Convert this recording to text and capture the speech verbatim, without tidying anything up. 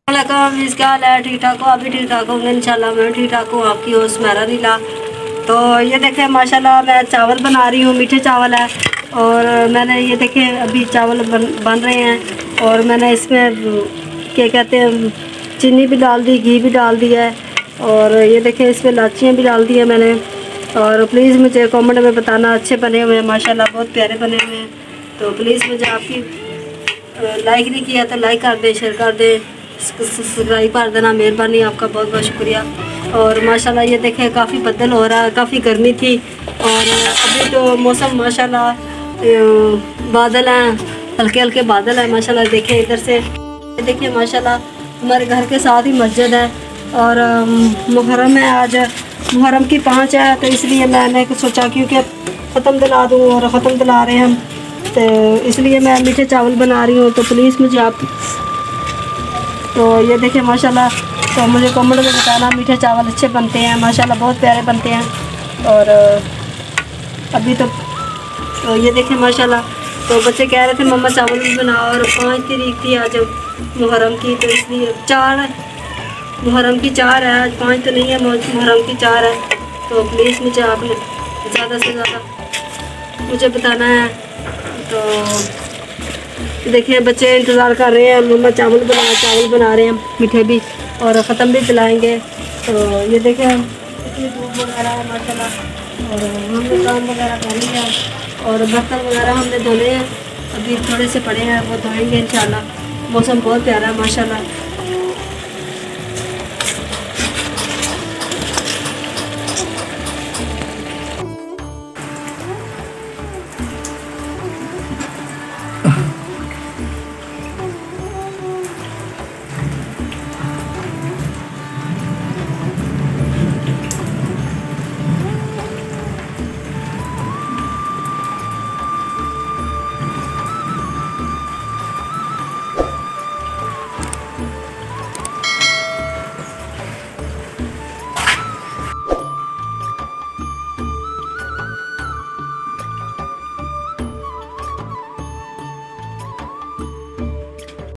वालेकुम, इसका हाल है? ठीक ठाक हो? अभी ठीक ठाक होंगे इंशाल्लाह। मैं ठीक ठाक हूँ। आपकी होस्ट मेरा नीला। तो ये देखें माशाल्लाह मैं चावल बना रही हूँ, मीठे चावल है। और मैंने ये देखें अभी चावल बन बन रहे हैं और मैंने इसमें क्या कहते हैं चीनी भी डाल दी, घी भी डाल दिया है। और ये देखें इसमें इलाचियाँ भी डाल दी है मैंने। और प्लीज़ मुझे कमेंट में बताना अच्छे बने हुए हैं, माशाल्लाह बहुत प्यारे बने हुए हैं। तो प्लीज़ मुझे आपकी लाइक नहीं किया तो लाइक कर दें, शेयर कर दें, सब्सक्राइब कर देना, मेहरबानी आपका बहुत बहुत शुक्रिया। और माशाल्लाह ये देखें काफ़ी बदल हो रहा है, काफ़ी गर्मी थी और अभी तो मौसम माशाल्लाह बादल हैं, हल्के हल्के बादल हैं माशाल्लाह। देखें इधर से देखिए माशाल्लाह हमारे घर के साथ ही मस्जिद है और मुहर्रम है, आज मुहर्रम की पाँच है। तो इसलिए मैंने सोचा क्योंकि ख़त्म दिला दूँ और ख़त्म दिला रहे हैं हम, तो इसलिए मैं मीठे चावल बना रही हूँ। तो प्लीज़ मुझे आप तो ये देखें माशाल्लाह, तो मुझे कमेंट में बताना मीठे चावल अच्छे बनते हैं माशाल्लाह, बहुत प्यारे बनते हैं। और अभी तो, तो ये देखें माशाल्लाह, तो बच्चे कह रहे थे मम्मा चावल भी बनाओ। और पाँच तारीख थी आज मुहर्रम की, तो इसलिए चार मुहर्रम की चार है, आज पाँच तो नहीं है, मुहर्रम की चार है। तो प्लीज़ मुझे आपने ज़्यादा से ज़्यादा मुझे बताना है। तो देखिए बच्चे इंतज़ार कर रहे हैं, मम्मा चावल बना चावल बना रहे हैं मीठे भी और ख़त्म भी पिलाएंगे। तो ये देखें हम इतनी धूप वगैरह है माशाल्लाह और हमने काम वगैरह कर लिया और बर्तन वगैरह हमने धोने हैं, अभी थोड़े से पड़े हैं वो धोएंगे इंशाल्लाह। मौसम बहुत प्यारा है माशाल्लाह।